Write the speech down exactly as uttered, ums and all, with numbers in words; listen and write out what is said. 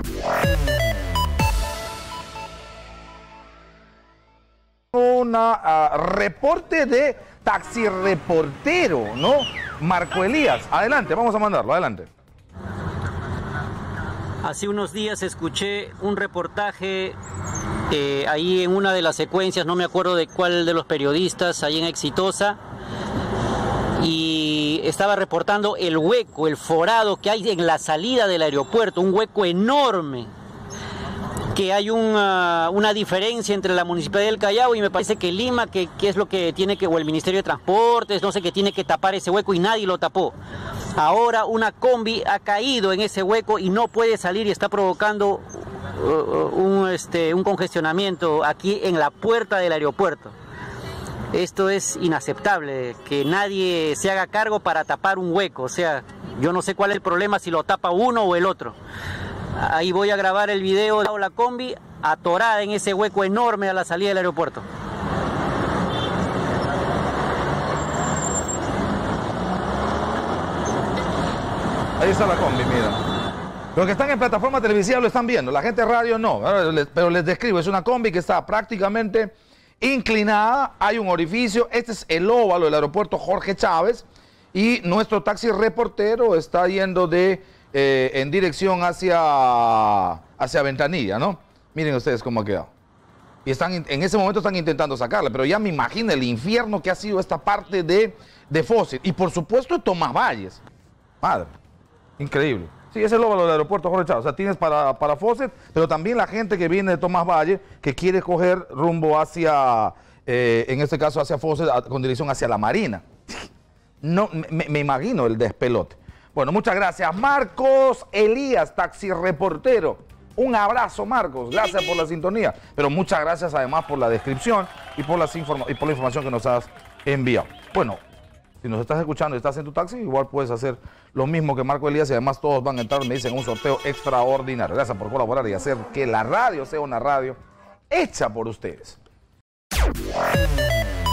Una uh, reporte de taxi reportero, ¿no? Marco Elías, adelante, vamos a mandarlo, adelante. Hace unos días escuché un reportaje eh, ahí en una de las secuencias, no me acuerdo de cuál de los periodistas, ahí en Exitosa, y estaba reportando el hueco, el forado que hay en la salida del aeropuerto, un hueco enorme, que hay una, una diferencia entre la Municipalidad del Callao y me parece que Lima, que, que es lo que tiene que, o el Ministerio de Transportes, no sé, que tiene que tapar ese hueco y nadie lo tapó. Ahora una combi ha caído en ese hueco y no puede salir y está provocando uh, un, este, un congestionamiento aquí en la puerta del aeropuerto. Esto es inaceptable, que nadie se haga cargo para tapar un hueco. O sea, yo no sé cuál es el problema, si lo tapa uno o el otro. Ahí voy a grabar el video de la combi atorada en ese hueco enorme a la salida del aeropuerto. Ahí está la combi, mira. Los que están en plataforma televisiva lo están viendo, la gente de radio no, pero les describo, es una combi que está prácticamente inclinada, hay un orificio, este es el óvalo del aeropuerto Jorge Chávez y nuestro taxi reportero está yendo de... Eh, en dirección hacia, hacia Ventanilla, ¿no? Miren ustedes cómo ha quedado. Y están, en ese momento están intentando sacarla, pero ya me imagino el infierno que ha sido esta parte de, de Fawcett. Y por supuesto Tomás Valles. Madre, increíble. Sí, ese es el óvalo del aeropuerto Jorge Chávez. O sea, tienes para, para Fawcett, pero también la gente que viene de Tomás Valles, que quiere coger rumbo hacia, eh, en este caso hacia Fawcett, a, con dirección hacia la Marina. No, me, me imagino el despelote. Bueno, muchas gracias. Marcos Elías, taxi reportero. Un abrazo, Marcos. Gracias por la sintonía. Pero muchas gracias además por la descripción y por, las informa y por la información que nos has enviado. Bueno, si nos estás escuchando y estás en tu taxi, igual puedes hacer lo mismo que Marco Elías y además todos van a entrar, me dicen, un sorteo extraordinario. Gracias por colaborar y hacer que la radio sea una radio hecha por ustedes.